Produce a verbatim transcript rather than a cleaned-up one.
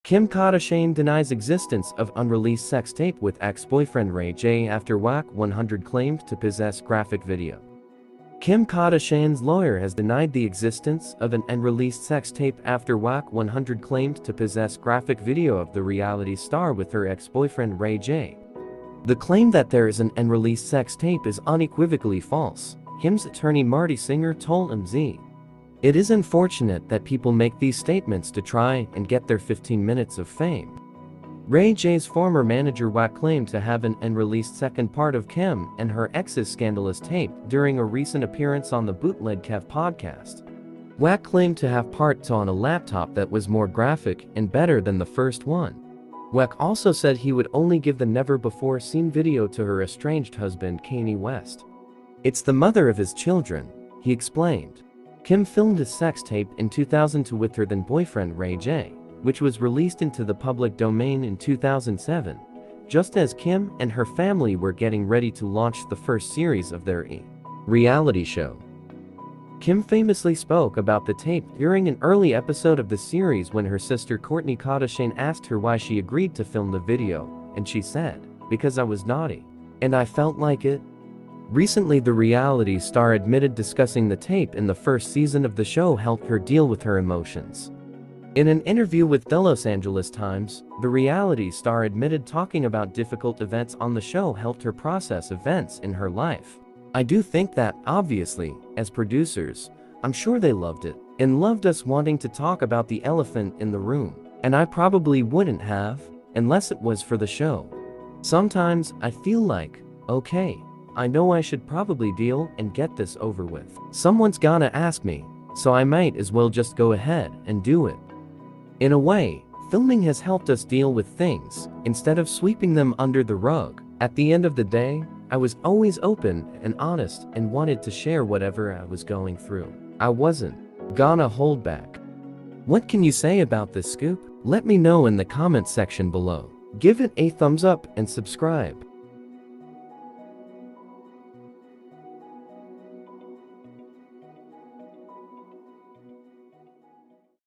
Kim Kardashian denies existence of unreleased sex tape with ex-boyfriend Ray J after W A C one hundred claimed to possess graphic video. Kim Kardashian's lawyer has denied the existence of an unreleased sex tape after W A C one hundred claimed to possess graphic video of the reality star with her ex-boyfriend Ray J. The claim that there is an unreleased sex tape is unequivocally false, Kim's attorney Marty Singer told M Z. It is unfortunate that people make these statements to try and get their fifteen minutes of fame. Ray J's former manager W A C claimed to have an unreleased second part of Kim and her ex's scandalous tape during a recent appearance on the Bootleg Kev podcast. W A C claimed to have part two on a laptop that was more graphic and better than the first one. W A C also said he would only give the never-before-seen video to her estranged husband Kanye West. It's the mother of his children, he explained. Kim filmed a sex tape in two thousand two with her then-boyfriend Ray J, which was released into the public domain in two thousand seven, just as Kim and her family were getting ready to launch the first series of their E! reality show. Kim famously spoke about the tape during an early episode of the series when her sister Kourtney Kardashian asked her why she agreed to film the video, and she said, "Because I was naughty. And I felt like it." Recently, the reality star admitted discussing the tape in the first season of the show helped her deal with her emotions. In an interview with the Los Angeles Times, the reality star admitted talking about difficult events on the show helped her process events in her life. "I do think that, obviously, as producers, I'm sure they loved it, and loved us wanting to talk about the elephant in the room, and I probably wouldn't have, unless it was for the show. Sometimes I feel like, okay, I know I should probably deal and get this over with. Someone's gonna ask me, so I might as well just go ahead and do it." In a way, filming has helped us deal with things, instead of sweeping them under the rug. At the end of the day, I was always open and honest and wanted to share whatever I was going through. I wasn't gonna hold back. What can you say about this scoop? Let me know in the comment section below. Give it a thumbs up and subscribe.